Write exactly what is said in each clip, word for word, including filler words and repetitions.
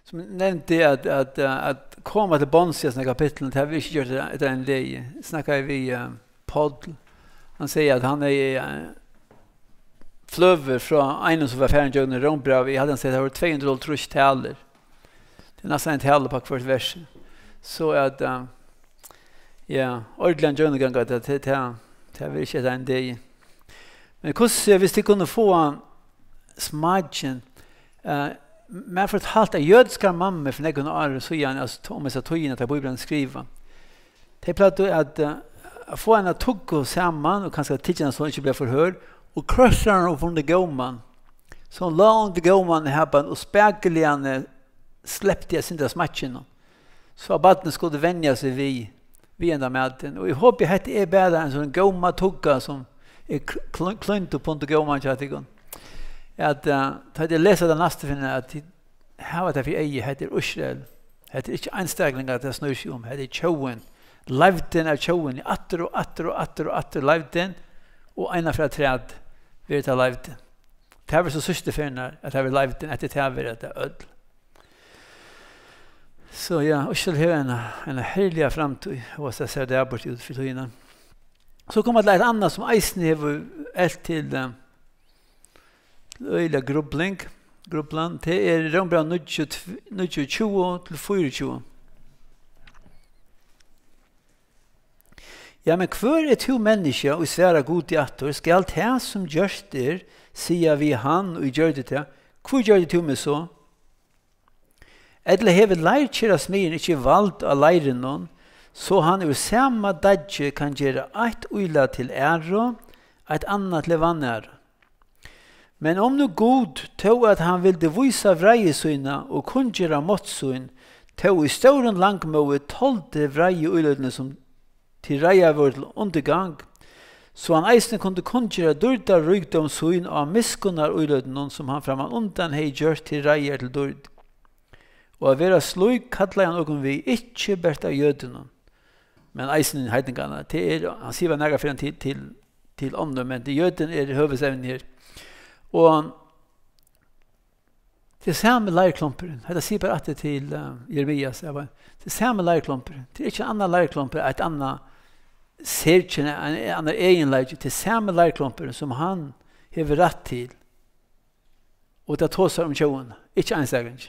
som nämnde att att att komma till Bonsias kapitel det har vi inte gjort det en dag. Snackar vi uh, Paul. Han säger att han är uh, flöver från en som var färdig i Rombrev. Vi hade han sagt att det var tvåhundra trus taler. Det är nästan en tal på kvart vers. Så att uh, ja, ordentligt jönegång att det det det var inte en dag. Men hur hvis de kunde få smaken uh, men fortalte at jødiske mamma for nekken år så igjen, altså om jeg sa togene til Bibelen skriver. De pleide at uh, få en tugg sammen, og kanskje tidligere så ikke ble forhør, og krøsser han opp under gåman. Så han la under gåman i happen, og spekeliene släppte jag sin smatchen. Så att barnen skulle vänja sig vid vid ända maten. Och jag hoppas att det är bättre än sån gomma tugga som är klunt på punkt gomma chatten. Att ta det läsa den nästa finna att how att vi är heter Israel. Det är inte anställning att det snurrar sig om. Det är chowen. Liveden av chowen. Atter och atter och atter och atter liveden. Och ena från träd vi tar liveden. Det var så sista finna att det var liveden att det var det öd. Så ja, och så har en en härlig framtid och så ser det bort ut för tiden. Så kommer det ett annat som isen har ett till öliga grubbling, grubblan det är Rombra nitton tjugo till fyrtio. Ja, men kvar är två människor och svära god i attor ska allt här som görs där säga vi han och gör det där. Kvar gör det till mig så. Eller hever lært kjera smyren ikke valgt av leiren noen, så han ur samme dadje kan gjøre et uila til ære, et annet til vannære. Men om nu god tog at han ville vise vrejesøyna og kun gjøre måttsøyn, tog i ståren langmåe tolvte vreje uilødene som til reia var til undergang, så han eisne kunne kun gjøre dørda rygdomsøyn av miskunnar uilødene som han framan undan hei gjør til reia til dørd. Og å være slug kallar han okkur vi ikke bært av jødene. Men eisen i heidningarna, er, han sier hva nægge for en til, til, til ånden, men det jøden er høvesevnen her. Og det er samme leirklomperen, det sier bare at det til uh, Jeremias, det er samme leirklomperen, det er ikke en annen leirklomper, et annet serkjene, en annen egen leir, det er samme leirklomperen som han hever rett til. Og det tar seg om sjåen, ikke ensdagens.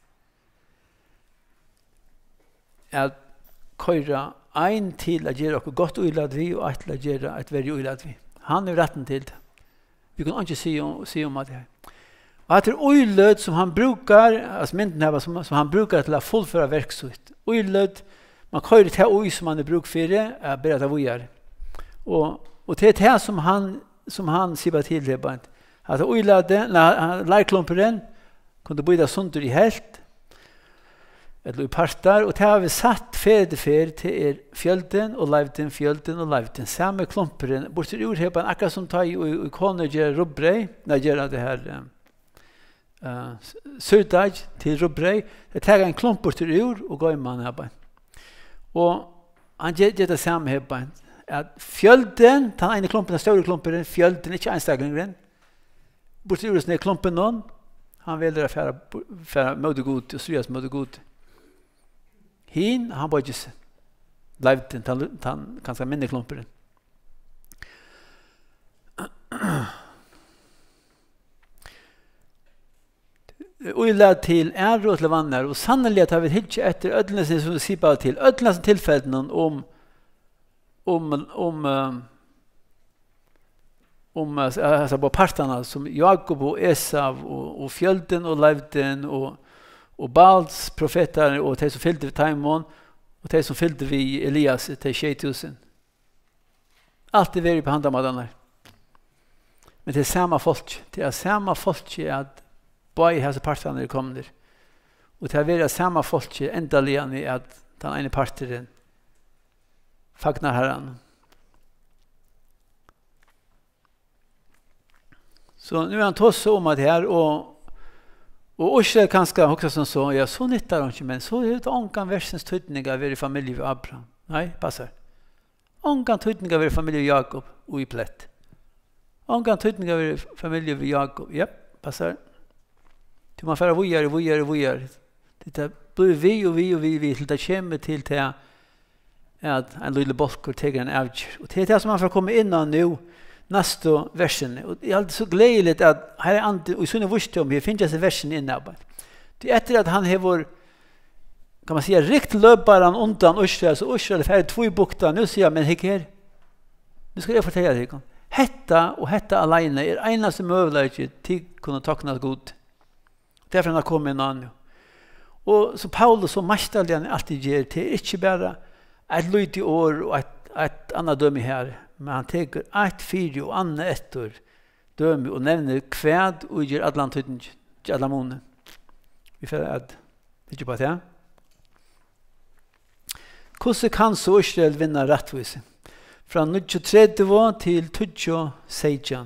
At køyra ein til at gjøre okkur godt uilad vi og eit til at gjøre eit veri uilad vi. Han er retten til det. Vi kan ikke si om, si om at det er. Og at det er uilad som han brukar, altså mynden her, som, som han brukar til å fullføre verksut. Uilad, man køyrer til ui som han er bruk fyrir, er bare at vi er. Og, og det er det som han, som han sier til det, at uilad, leirklomperen, kunne bøyda sundur i helt, eller i parter, og det har vi satt ferde fer til er fjölden og leivden, fjölden og leivden. Samme klomperen, bortsett ur hepan, akkurat som tar i, i koner gjør rubbrei, når gjør det her uh, surdag til rubbrei, det tar en klump bortsett ur og går i man hepan. Og han gjør det samme hepan, at fjölden, den ene klumpen, den større klumperen, fjölden, ikke enstaklingren, bortsett ur sånne klumpen noen, han velger å fære møte god, og stryas møte god. Hin, han var ikke leivden, han kanskje minne klumperen. Uilad til ære og til vannar, og sannelig at har vi hitje etter ødlene som sier bare til, ødlene som tilfellene om om om om altså på partene som Jakob og Esav og, og fjölden og leivden og og Baals profeter og de som fyllde ved Taimon og de som fyllde ved Elias til tjei tusen. Alt er veri på handamadarna. Men det er samme folk. Det er samme folk at bare hese partene er kommet. Og det er veri samme folk endelig at den ene parteren fagnar herren. Så nu er han tås om at her og Og også kanskje også som så, ja, så nyttar han ikke, men så er det ångan versens tydning av å være i familie ved Abraham. Nei, passer. Ångan tydning av å være i familie ved Jakob og i plett. Ångan tydning av å være i familie ved Jakob. Ja, passer. Du må fære vujere, vujere, vujere. Det blir vi og vi og vi, vi til det kommer til til at en lille bolker teger en avgjør. Og det er det som man får komme inn av nå, neste versen. Og det er alltid så gledelig at her er andre, og i sånne vursdom, vi finner seg versen inn av. Det er etter at han har, kan man si, rikt løparen undan Israel, så Israel er ferdig två i bukta. Nu sier jeg, men hikk her, nu skal jeg fortelle deg. Hetta og hetta alene er eneste møvleik til kunne takna god. Derfor han har kommet inn an. Og så Paulus så mestarlig han alltid gjør, det er ikke bare et lyd i år og et, et annet døme her, men han teker et fire og annet etter døme og nevner kvæd og gjør alle tøyden, ikke alle måneder. Vi får at det ikke på det. Hvordan kan så Israel vinne rettvise? Fra tjuetre til tjueseks.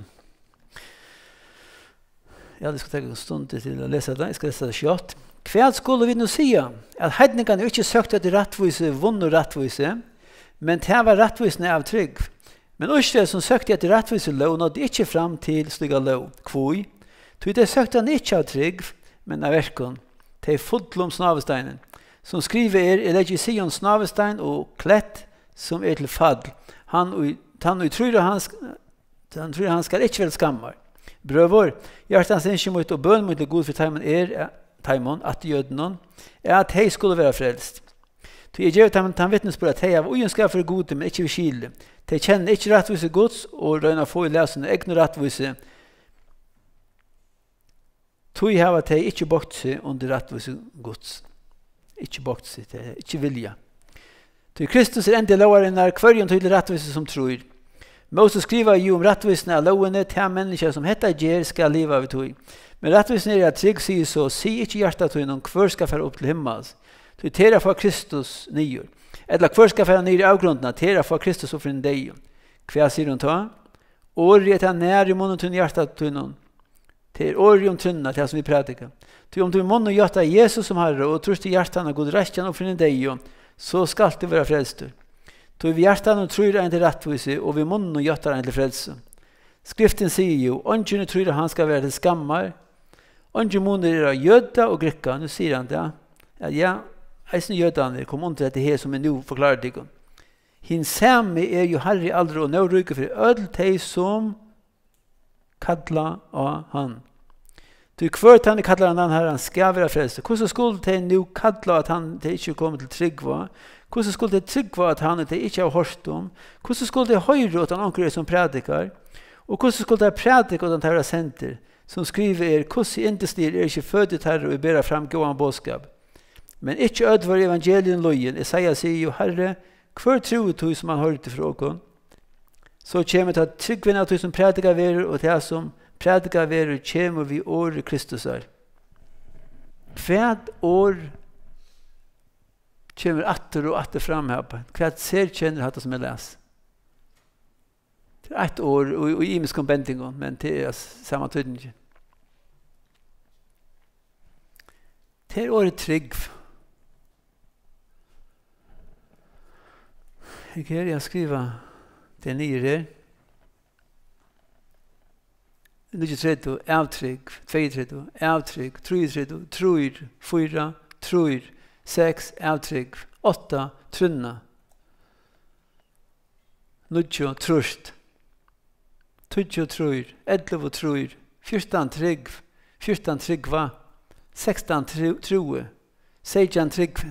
Ja, det skal ta en stund til å lese det. Jeg skal lese det kjøtt. Hva skulle vi nå si? At heidningene ikke søkte etter rettvise, vunnet rettvise, men det var rettvisene av trygg. Men Israel som søkte etter rettvise lov, nådde ikke fram til slik lov. Hvor? Så det søkte han ikke av trygg, men av verken. Det er fullt om snavesteinen. Som skriver er, jeg legger Sion snavestein og klett som er til fadl. Han og tror han, han tror han skal ikke være skammer. Brøver, hjertens ønske mot og bøn mot det gode for teimen er teimen, at jødene, er at de skulle være frelst. Så jeg gjør teimen til vittnesbord at de har uønsket for gode, men ikke ved skile. De kjenner ikke rettvise gods, og røyner få i lesene egne rettvise. Så jeg har at de ikke bort seg under rettvise gods. Ikke bort seg, det er ikke vilja. Så Kristus er enda loveren når hver til rettvise som tror. Moses skriver jo om rettvisene av lovene til mennesker som heter Gjer skal leve av tog. Men rettvisene er at trygg sier så, si ikke hjertet til noen hver skal fære opp til himmels. Så tera for Kristus nyer. Eller hver skal fære nyer i avgrunden, tera for Kristus opp for en deg. Hva sier hun ta? Året er til nær i munnen til hjertet til noen. Det er året om trunna til som vi prædiker. Så om du i munnen hjertet Jesus som herre, og tror til hjertet og god resten opp for en deg, så skal det være frelster. Så vi hjertet og tror en til rettvise, og vi munnen hjertet en til frelse. Skriften sier jo, ånden tror han skal være til skammar, ånden måneder er jøda og grikka. Nu sier han det, at ja, eisen jødene kom under dette her som jeg nå forklarer deg. Hin samme er jo herre aldri og nødrykke for ødel teg som kattla av han. Du kvart han kallar han her, han skal være frelse. Hvordan skulle det nå kattla at han det ikke kommer til tryggva? Hvordan skulle det tryggva at han det ikke har hørt om? Hvordan skulle det høyre at han anker som prædikar? Og hvordan skulle det prædikar at han tar senter? Som skriver er, hvordan indestir er ikke fødet herre og bærer fram gåan bådskap. Men ikke ødvar evangelien løyen. Isaiah sier jo, herre, hver tro tog som han hørte fra åkken? Så kommer det at tryggvinna tog som prædikar verer, og det som prædikar verer, kommer vi året Kristus er. Hva år kommer atter og atter fram her på? Hva ser kjenner hatt som jeg leser? Det er ett år, og, og i imisk ombentingon, men det er samme tydning. Det er året trygg. Ikke her, jeg skriver det nye her. Nitje tredje, avtrygg, tvei tredje, avtrygg, tru tredje, truir, fyra, truir, seks, avtrygg, åtta, trunna, nutjo, trust, tudjo, truir, edlevo, truir, fyrstan, trygg, fyrstan, tryggva, sekstan, true, sejan, tryggven.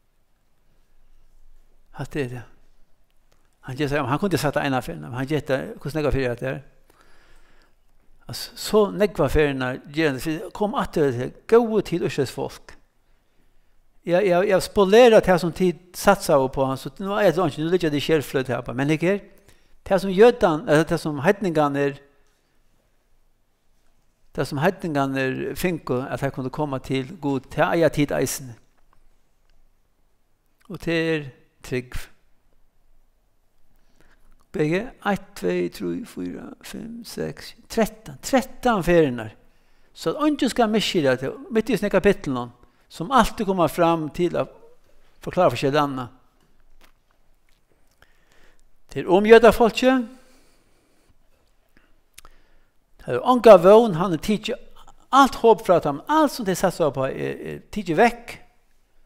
Hatt det er det. Han, han kunne sagt det ena for men han gjette hvordan jeg fyrir det er. Altså, så negva ferierna kom atter til gode tid Ørsets folk. Jeg, jeg, jeg spolerer det som tid satsa på han, så nå er det ikke, nå ligger det kjærfløt her på, men ikke det som jødan, det som heidningan er, det som heidningan er finko, at jeg kunne komme til god, til eia tid eisen. Og det er trygg. Begge, ett, två, tre, fyra, fem, sex, tretton. tretton ferierna. Så att inte ska missa det mitt i sina kapitlen som alltid kommer fram till att förklara för sig andra. Till omgöda folket. Det är ånga vån, han är tidigt allt hopp för att han, allt som det satsar på är, är tidigt väck.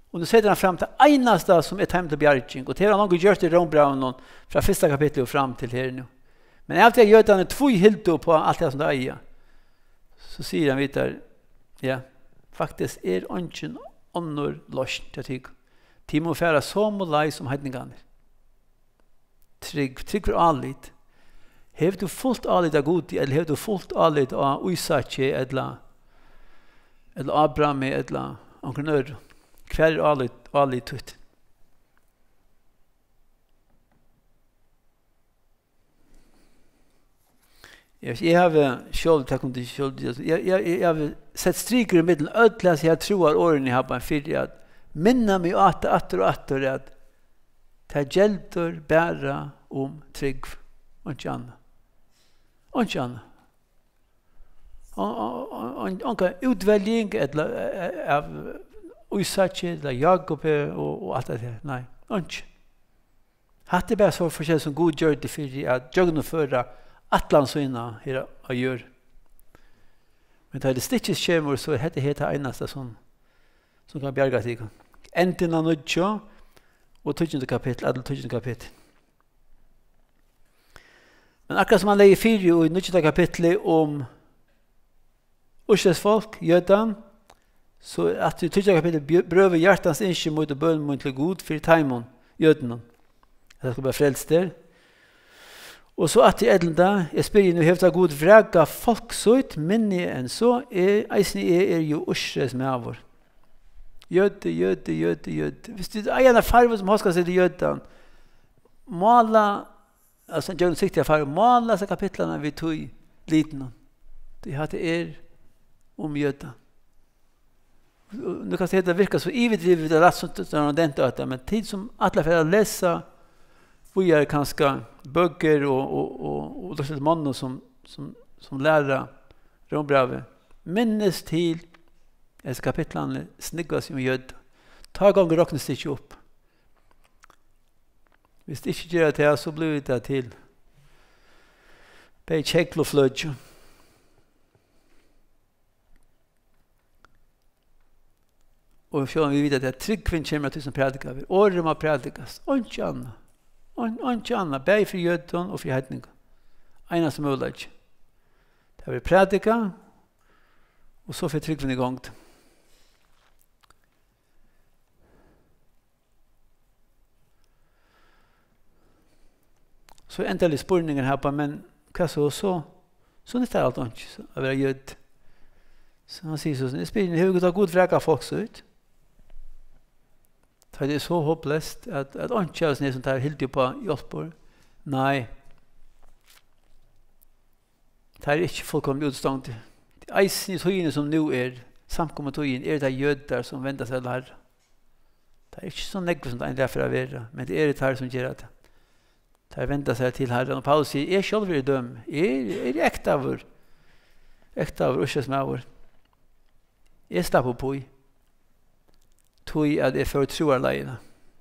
Och nu sätter han fram till enaste som är hem till bjärging. Och det har han nog gjort i Rombraun från första kapitlet och fram till här nu. Men efter jag gör han två hilto på allt det som det är. Så säger han vidare, ja, faktiskt är ånken ånor lost, jag tycker. Timo færa som och lei som heidningarne. Trygg, trygg for allit. Hev du fullt allit av god, eller hev du fullt allit av Uisatje, eller eller Abraham, eller onkel Nør. Hver er allit, allit tutt. Jeg har själv tack om det själv. Jag jag jag har sett striker i mitten ödlas jag tror åren jag har på en fyr att minna mig att att och att att ta hjälper bära om trygg och inte annat. Och inte annat. Och och utväljning eller av Uisatje eller Jakob och och allt det. Nej, inte. Hatte bara så för sig som god gör det för att jag förra Atlantsvinna här och gör. Men det stitches schemer så heter det här enaste som som kan bjärga sig. Enten av nödja och tionde kapitel, adel tionde kapitel. Men akkurat som man lägger fyra i nödja kapitlet om Ushes folk, jödan, så att i tionde kapitlet bröver hjärtans inskje mot och bön mot till god för taimon, jöden. Det ska vara frälst där. Och så att i ädlanda, jag spyr nu hävda god vraga folk så ut, minne än så, är eisen är, är ju Ushes med av vår. Jöde, jöde, jöde, jöde. Hvis det är en farve som har sig till jödan, måla, alltså jag siktiga farve, måla så kapitlarna vi tog i liten. Det hade er om jödan. Nu kan det virka så ivedrivet det rätt som det inte att men tid som alla för att läsa vi är kanske böcker och och och och det är mannen som som som lärare Rombravet minnes till es kapitlen sniggas i jöd ta gånger räknas det upp. Hvis det inte gör det så blir det till på checklo flöj. Och så vi vet att trygg kvinn kommer till som predikar. Åren har predikas. Och inte annat. Och inte annat. Bäg för jöden och för hedning. Ena som möjligt. Det har vi predika. Och så får trygg kvinn igång. Så en del spurningen här på, men vad så så? Så det är allt inte att vara jöd. Så han säger så, det spelar hur god god vräka folk så ut. Det är så hopplöst att att inte oss när som tar helt på hjälper. Nej. Det är inte fullkomligt utstånd. Eisen i tøyene som nu är samkommet tøyen är det jödar som vänder sig där. Det är inte så negg som det är därför att vara, men det är det här som gör det. Det vänder sig till Herren och Paulus säger, är själv är döm. Är är äkta vår. Äkta vår Ushes med vår. Är sta på poj. Tøy att det för troarleina.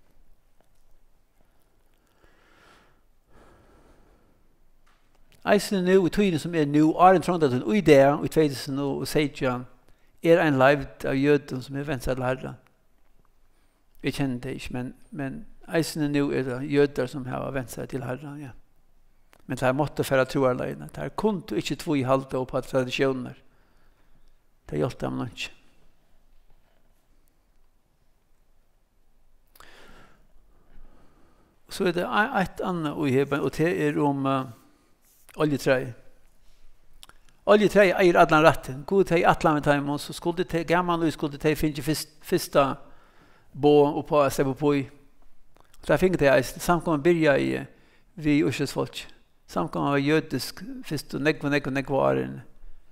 Eisen nu i tøyene som er nu er en trånd at en idé i två tusen sexton er en live av jöden som er vendt seg til Herren. Jeg kjenner det ikke, men, men eisen nu er det jøder som har vendt seg til Herren, ja. Men det er måtte for å troarleina. Det er kun ikke två i halte opp av tradisjoner. Det er hjulpet dem nok ikke. Så er det ett annat och och det är om uh, oljeträd. Oljeträd är alla rätten. God till alla med time så skulle det gammal och skulle det finna först första bo och på sig på i. Så jag fick det är samkomma börja i vi Ushes folk. Samkomma var judisk först och nek nek nek var.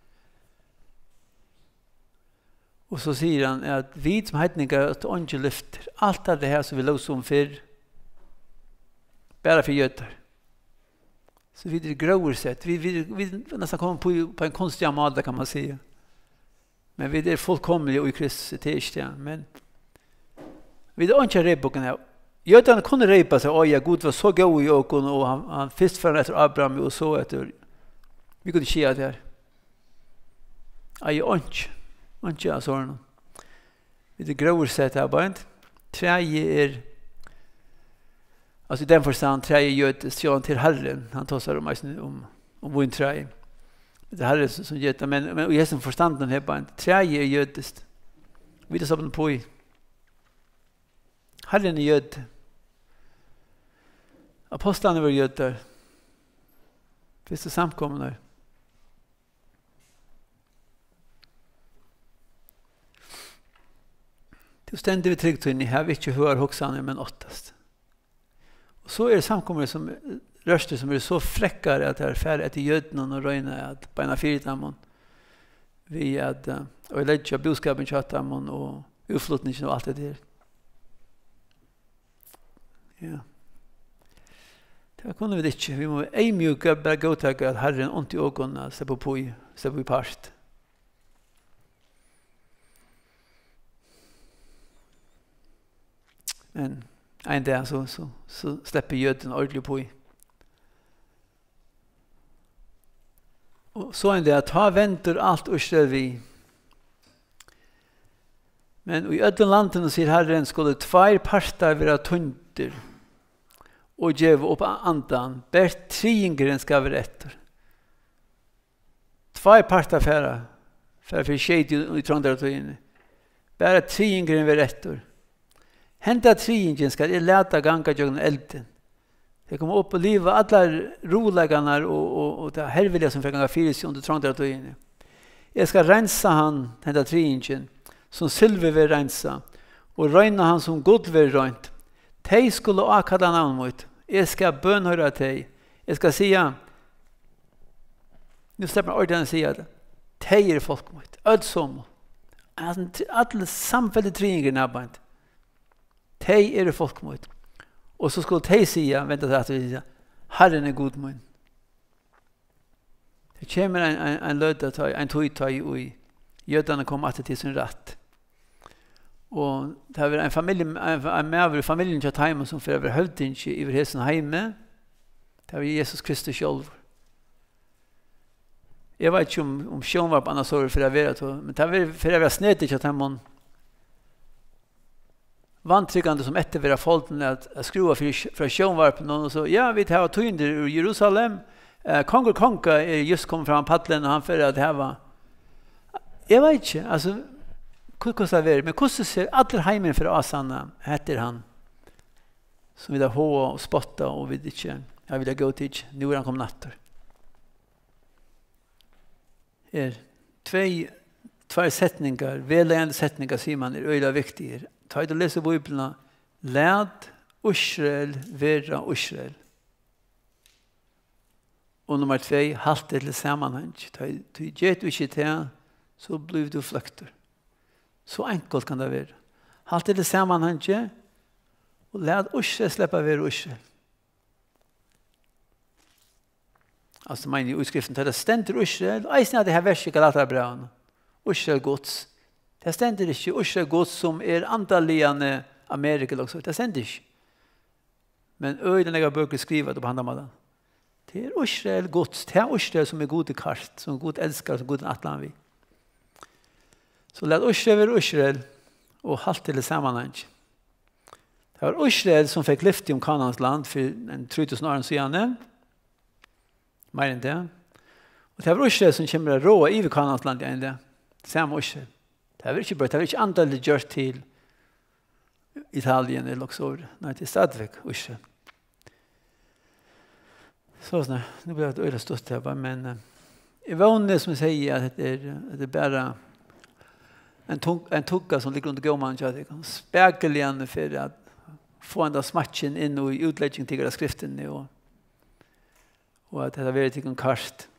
Och så säger han att vi som hedningar att ånge lyfter allt det här som vi låg som för bara för jötar. Så vi det gröver sätt. Vi, vi, vi nästan kommer på, på en konstig amada kan man säga. Men vi är fullkomliga i Kristus tillstånd. Men vi är inte rebboken här. Jötarna kunde repa sig. Oj, Gud var så god i åkon och han, han först för efter Abraham och så efter. Vi kunde se det här. Aj, inte. Inte jag såg Vi det gröver sätt här bara inte. Träje är alltså i den förstand träje götes ja till Herren. Han talar om om om vinträje. Det här är som göta men men i som förstanden här bara träje är götes. Vi det så på i Herren är göt. Apostlarna var götar. Finns det samkomna? Det ständer vi tryggt in i här vi inte hör hoxan men åttast. Och så är det samkomna som röster som är så fräckare att det är färre att i gödnen och röjna att på ena fyrtamon vi att och lägga boskapen tjattamon och utflutningen och allt det där. Ja. Det kunde vi inte. Vi må ej mjuka bara gå till att Herren ont i ögonen så på på så på part. Men en dag så så så släpper göden ordentligt på i. Och så en dag ta väntar allt och ställ vi. Men i ödlan landet säger Herren skulle två parter vara tunter och ge upp andan. Bäst triingren ska vara rätter. Två parter färra för för skit i tråndartojen. Bara triingren vara rätter. Hända triingen ska det läta ganga genom elden. Det kommer upp och liva alla rolägarna och och och det helveliga som förgånga fyrs under tråndartojen. Jag ska rensa han hända triingen som silver vill rensa och röjna han som guld vill röjnt. Tei skulle akada namn mot. Jag ska bönhöra tei. Jag ska säga nu släpper jag ordentligt säga det. Tei är folk mot. Ödsom. Alla samfället triingen nabbant. Tei är folk mot. Och så skulle tei säga, vänta att vi säga, Herren är god mot. Det kommer en, en, en lödda tag, en tog och i gödarna kom att till sin rätt. Och det var en familj en, en med familjen till hemma som för över hövding i över hesen hemme. Det var Jesus Kristus själv. Jag vet inte om om sjön var på andra sorg för det var men det var för det var snett att han vantryggande som ett vara folken att skruva för för sjön var på någon och så ja vi tar tynd i Jerusalem. Eh kongur konka är just kom fram paddeln och han för att det var jag vet inte alltså hur kostar det men hur ser alla hemmen för asanna heter han som vill ha och spotta och vill inte jag vill gå till nu är han kom natter är två två sättningar välande sättningar ser man är öliga viktiga ta det läsa bibeln lärd Israel vera Israel och nummer två halt det sammanhang ta du jet du shit så blir du flykter. Så enkelt kan det være. Halt det sammanhanget og lad oss släppa være oss. Altså, mener i utskriften til det stender Israel, og eisen er det her verset Galaterbrevene. Israel Guds. Det stender ikke Israel Guds som er antaliene Amerika, også. Det stender ikke. Men øyne jeg bøker skriver det på handamaden. Det er Israel Guds. Det er Israel som er god i kart, som er god elsker, som er god i atlan vi. Så lad Israel være Israel, og halt til det sammanhang. Det var Israel som fikk lyfte om Kanans land for en tre tusen år siden. Mer enn det. Og det var Israel som kommer å rå i Kanans land enn det. Samme Israel. Det var ikke bare, det var ikke andelig gjort til Italien eller Luxor. Nei, det er stadigvæk Israel. Så sånn, nu blir det øyla stått her, men jeg vanlig som jeg sier at det er, at det er bare en, tung, en tugga som ligger under gåmannen, så det kan spekele igjen for at få enda smatchen inn i utlegging til skriften og, og at det har vært til en karst.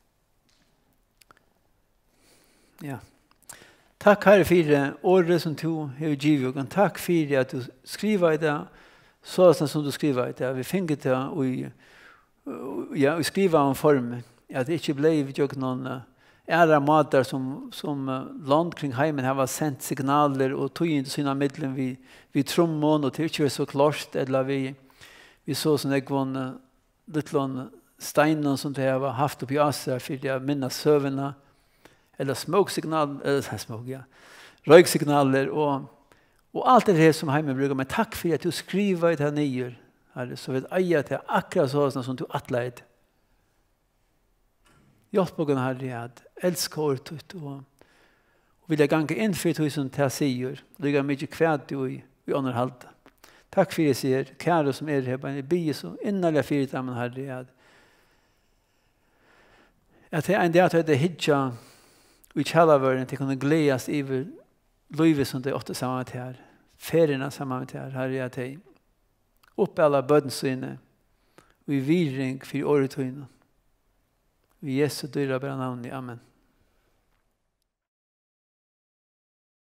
Ja. Takk Herre for året som du har givet, og takk for at du skriver i det, sånn som du skriver i det. Vi finner det og ja, vi skriver om form. At det ikke ble noen ære mater som, som land kring heimen har sendt signaler og tog inn til sine midler vi, vi trommer og til ikke var så klart, eller vi, vi så sånn jeg var litt steiner som det har haft opp i Asia for jeg minnes søvnene, eller småsignaler, eller små, ja, røyksignaler, og, Og alt det her som Heime bruker, men takk for at du skriver det her nye, Herre, så vi eier til akkurat sånn som du atleid. Hjelp oss, Herre, at elsker året ut, og, og vil jeg gange inn for det som jeg sier, og det er mye kvært du i, i underholdet. Takk for jeg sier, kære som er her, bare bli så innerlig fyrt av min Herre, at at det er en del at det er hitja i kjallavøren til å kunne gledes i livet som det er åtte sammen med her, feriene sammen med her, Herre, at jeg oppe alle bødensynene, og i viring for åretøyene. Vi Jesu dyra bra navn i. Amen.